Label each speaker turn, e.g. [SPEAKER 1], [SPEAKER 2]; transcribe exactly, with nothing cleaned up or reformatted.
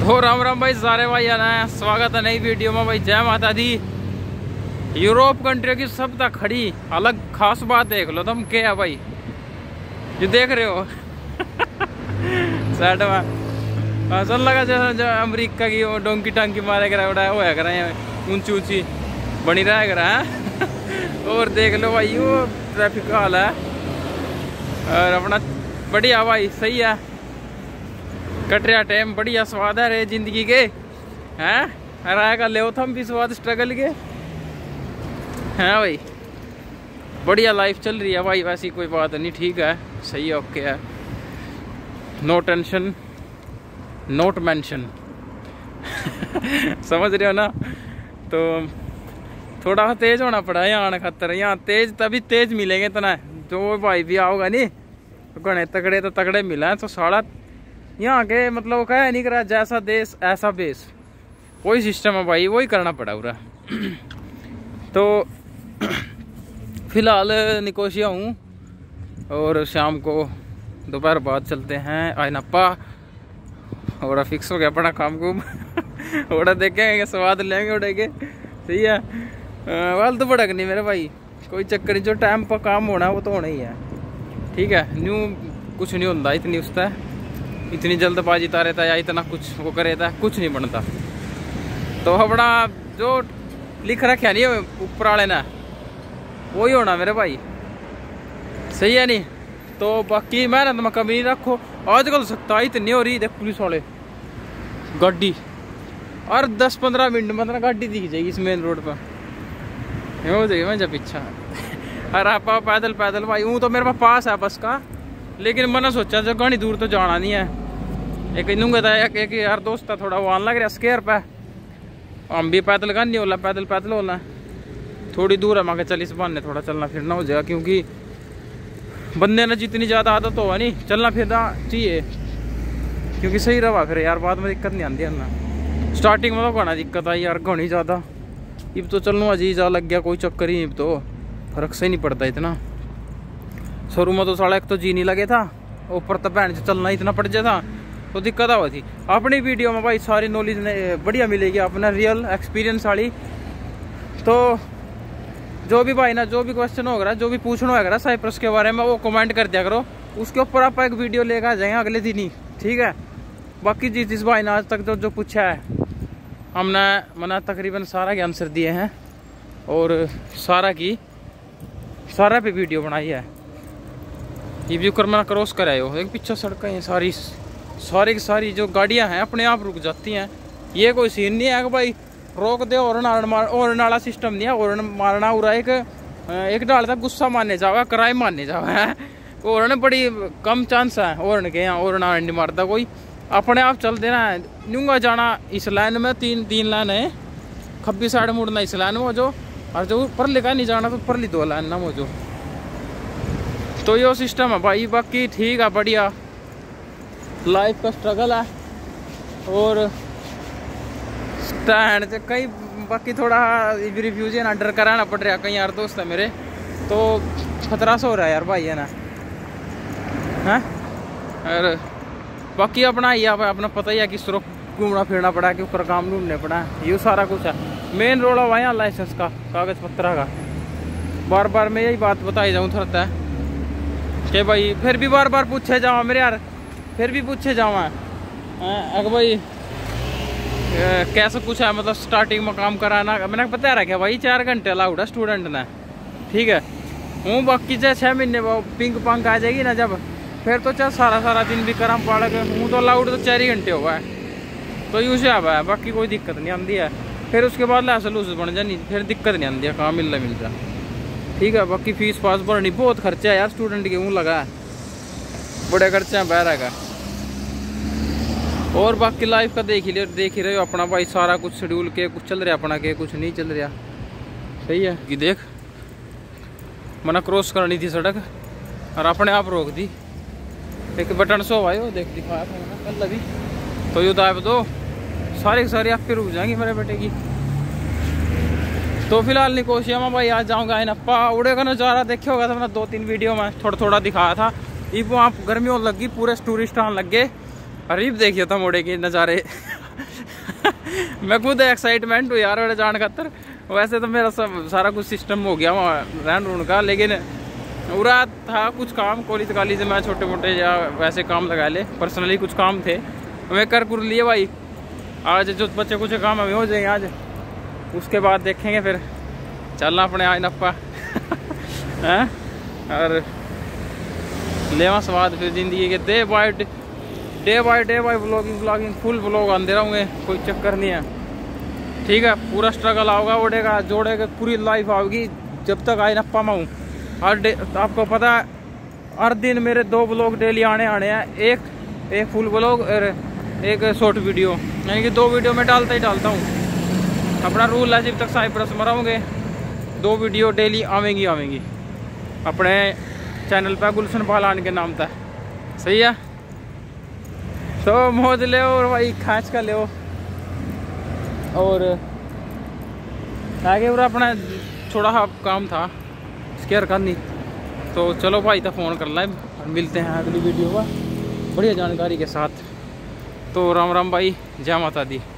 [SPEAKER 1] तो राम राम भाई सारे भाई आना है, स्वागत है नई वीडियो में भाई। जय माता दी। यूरोप कंट्री की सब तक खड़ी अलग खास बात देख लो तुम क्या है भाई, जो देख रहे हो साइड में सन लगा जैसा अमेरिका की वो डोंकी टांकी मारे करा उड़ा वो है करा ऊंची ऊंची बनी रहा करा है। और देख लो भाई वो ट्रैफिक का हाल है और अपना बढ़िया भाई सही है, कट रहा टाइम बढ़िया स्वाद है रे जिंदगी के हैं। राय का ले थम भी स्वाद स्ट्रगल के हैं भाई, बढ़िया लाइफ चल रही है भाई। वैसी कोई बात नहीं, ठीक है सही है ओके है, नो टेंशन नोट मेंशन समझ रहे हो ना। तो थोड़ा तेज होना पड़ा यहाँ आने खातर, यहाँ तेज तभी तेज मिलेंगे इतना जो भाई भी आओगा नहीं तो घने तगड़े तो तगड़े मिला है। तो साड़ा यहाँ के मतलब कह नहीं करा जैसा देश ऐसा बेस, वही सिस्टम है भाई, वही करना पड़ा पूरा। तो फिलहाल निकोशिया हूँ और शाम को दोपहर बाद चलते हैं आयनप्पा और फिक्स हो गया अपना काम को ओड़ा देखेंगे स्वाद लेंगे उड़े के सही है। वाल तो भड़क नहीं मेरे भाई, कोई चक्कर नहीं, जो टाइम पर काम होना वो तो होना ही है ठीक है। न्यू कुछ नहीं होता इतनी उसका, इतनी जल्दबाजी ता रहता है या इतना कुछ वो करेता है, कुछ नहीं बनता। तो अपना जो लिख रखा नहीं ऊपर वाले ने वही होना मेरे भाई, सही है नहीं। तो बाकी मेहनत में कमी नहीं रखो। आजकल सख्ताई इतनी हो रही, देख पुलिस वाले गाड़ी और दस पंद्रह मिनट में मतलब गाड़ी दिख जाएगी इस मेन रोड पर, हो जाएगी मैं जब पीछा अरे आप पैदल पैदल भाई हूँ तो मेरे पास पास है बस का, लेकिन मैंने सोचा जो घनी दूर तो जाना नहीं है। एक इनूंगे था एक, एक यार दोस्त था थोड़ा वो आने लग रहा स्केयर पे, हम भी पैदल का नहीं होला, पैदल पैदल होला थोड़ी दूर है। मैं चल इस बहाने थोड़ा चलना फिरना हो जाएगा, क्योंकि बंदे ने जितनी ज़्यादा आदत होगा नहीं चलना फिरना चाहिए, क्योंकि सही रहा फिर यार बाद में दिक्कत नहीं आती है ना। स्टार्टिंग में तो घना दिक्कत आई यार घनी ज़्यादा, अब तो चलना अजी जा लग गया कोई चक्कर ही, अब तो फर्क से ही नहीं पड़ता इतना। शुरू में तो साढ़ा एक तो जी नहीं लगे था, ऊपर तो भैन चलना इतना पड़ जाता तो दिक्कत आ थी। अपनी वीडियो में भाई सारी नॉलेज बढ़िया मिलेगी, अपना रियल एक्सपीरियंस वाली। तो जो भी भाई ना जो भी क्वेश्चन होगा जो भी पूछना होगा साइप्रस के बारे में वो कमेंट कर दिया करो, उसके ऊपर आप एक वीडियो लेकर आ जाएंगे अगले दिन ही, ठीक है। बाकी जिस जिस भाई ने आज तक जो जो पूछा है हमने मैंने तकरीबन सारा के आंसर दिए हैं और सारा की सारा पे वीडियो बनाई है। ये भी कर मैंने क्रॉस कराए हो, एक पीछे सड़कें हैं सारी सारी की सारी जो गाड़ियां हैं अपने आप रुक जाती हैं। ये कोई सीन नहीं है कि भाई रोक दे और और वाला सिस्टम नहीं है, और मारना उरा एक एक डाल तक गुस्सा मारने जाओ क्राइम मारने जाओ है और बड़ी कम चांस है और के यहाँ और नहीं मारता कोई, अपने आप चल देना है। न्यूंगा जाना इस लाइन में, तीन तीन लाइन है, खब्बी साइड मुड़ना इस लाइन में जो, और जो ऊपर लिखा नहीं जाना तो ऊपर ली दो लाइन ना वो जो। तो यो सिस्टम है भाई, बाकी ठीक है बढ़िया लाइफ का स्ट्रगल है और स्टैंड से कहीं बाकी थोड़ा रिफ्यूजन अंडर कराना पड़ रहा कहीं यार दोस्त है मेरे, तो खतरा सा हो रहा है यार भाई है ना है। और बाकी अपना ही अपना पता ही है कि सुरख घूमना फिरना पड़ा कि ऊपर काम ढूंढने पड़ा, ये सारा कुछ है। मेन रोड है यहाँ लाइसेंस का कागज पत्र का, बार बार मैं यही बात बताई जाऊँ थोड़ा है कि भाई फिर भी बार बार पूछे जाओ मेरे यार, फिर भी पूछे जाओ अगर भाई कैसे कुछ है, मतलब स्टार्टिंग में काम कराना मैंने बता रखा भाई चार घंटे अलाउड है स्टूडेंट ने, ठीक है। हूँ बाकी चाहे छः महीने पिंक पंक आ जाएगी ना जब, फिर तो चाहे सारा सारा दिन भी करम पड़ गए हूँ तो अलाउड तो चार ही घंटे होगा है, तो यूज है बाकी कोई दिक्कत नहीं आती है। फिर उसके बाद लाइसेंस लूस बन जानी, फिर दिक्कत नहीं आती है, कहाँ मिलना मिल जाए ठीक है। बाकी फीस पास भरनी बहुत खर्चा है यार स्टूडेंट के, मुँह लगा है बड़े खर्चे हैं बहरा का। और बाकी लाइफ का देख ही ले देख ही रहे हो अपना भाई, सारा कुछ शेड्यूल के कुछ चल रहा अपना के कुछ नहीं चल रहा, सही है कि देख मना क्रॉस करनी थी सड़क और अपने आप रोक दी, एक बटन सो भाई वो देख दिखाया था मैंने कल अभी, तो ये दाब दो सारी सारी आप फिर रुक जाएंगी मेरे बेटे की। तो फिलहाल निकोशिया में भाई आज जाऊँगा आयनप्पा, उड़े का नज़ारा देखे होगा तो मैंने दो तीन वीडियो में थोड़ा थोड़ा दिखाया था। ये वहाँ गर्मी होने लगी, पूरे टूरिस्ट आने लग गए, अरे देखिए था मोड़े के नज़ारे मैं खुद एक्साइटमेंट हूँ यार मेरे जान खातर। वैसे तो मेरा सब सारा कुछ सिस्टम हो गया वहाँ रहन रून का, लेकिन पूरा था कुछ काम कॉलेज कालेज में छोटे मोटे या वैसे काम लगा ले, पर्सनली कुछ काम थे मैं कर कर लिए भाई। आज जो बच्चे कुछ काम हमें हो जाएंगे आज, उसके बाद देखेंगे फिर चलना अपने आज नप्पा हैं और लेवा स्वाद फिर जिंदगी के। Day by day by day by vlogging vlogging full vlog आते रहूँगे, कोई चक्कर नहीं है, ठीक है। पूरा स्ट्रगल आओगा ओढ़ेगा जोड़ेगा, पूरी लाइफ आओगी जब तक आई नप्पा में हूँ। हर डे आपको पता है हर दिन मेरे दो व्लॉग डेली आने आने हैं, एक एक फुल व्लॉग और एक शॉर्ट वीडियो, यानी कि दो वीडियो मैं डालता ही डालता हूँ। अपना रूल है जब तक साइप्रस में रहूँगे दो वीडियो डेली आवेंगी आवेंगी अपने चैनल पर गुलशन बालान के नाम था, सही है। तो मौज ले और भाई खाँच का ले और आगे पूरा अपना थोड़ा सा काम था स्केयर करनी। तो चलो भाई तो फ़ोन कर लें और मिलते हैं अगली वीडियो में बढ़िया जानकारी के साथ। तो राम राम भाई, जय माता दी।